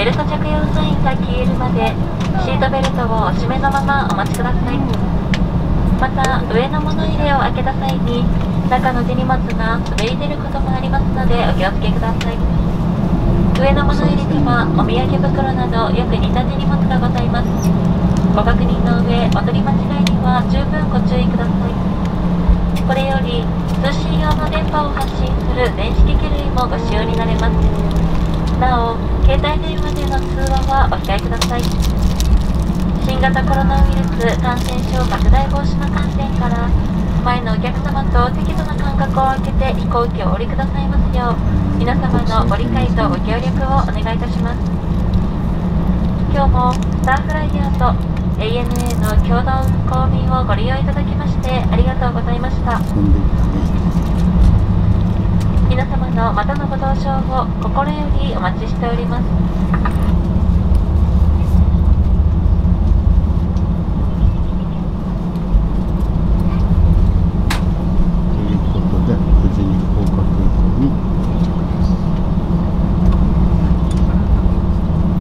ベルト着用サインが消えるまでシートベルトをお締めのままお待ちください。また上の物入れを開けた際に中の手荷物が滑り出ることもありますのでお気をつけください。上の物入れにはお土産袋などよく似た手荷物がございます。ご確認の上お取り間違いには十分ご注意ください。これより通信用の電波を発信する電子機器類もご使用になれます。なお携帯電話での通話はお控えください。新型コロナウイルス感染症拡大防止の観点から前のお客様と適度な間隔を空けて飛行機をお降りくださいますよう皆様のご理解とご協力をお願いいたします。今日もスターフライヤーと ANA の共同運航便をご利用いただきましてありがとうございました。皆様のまたのご搭乗を心よりお待ちしております。